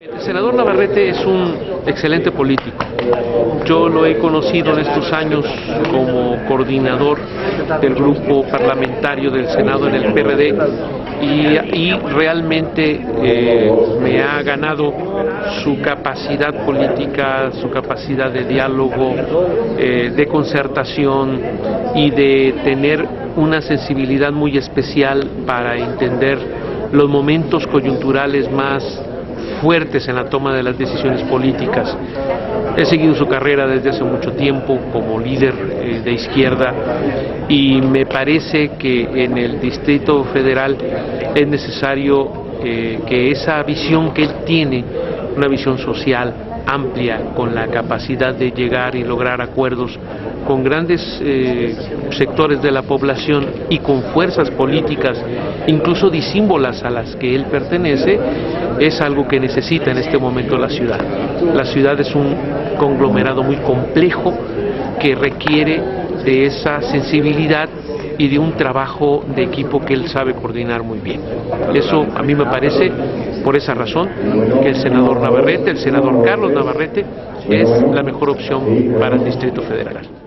El senador Navarrete es un excelente político. Yo lo he conocido en estos años como coordinador del grupo parlamentario del Senado en el PRD y realmente me ha ganado su capacidad política, su capacidad de diálogo, de concertación y de tener una sensibilidad muy especial para entender los momentos coyunturales más fuertes en la toma de las decisiones políticas. He seguido su carrera desde hace mucho tiempo como líder de izquierda y me parece que en el Distrito Federal es necesario que esa visión que él tiene, una visión social amplia, con la capacidad de llegar y lograr acuerdos con grandes sectores de la población y con fuerzas políticas, incluso disímbolas a las que él pertenece, es algo que necesita en este momento la ciudad. La ciudad es un conglomerado muy complejo que requiere de esa sensibilidad y de un trabajo de equipo que él sabe coordinar muy bien. Eso a mí me parece, por esa razón, que el senador Navarrete, el senador Carlos Navarrete, es la mejor opción para el Distrito Federal.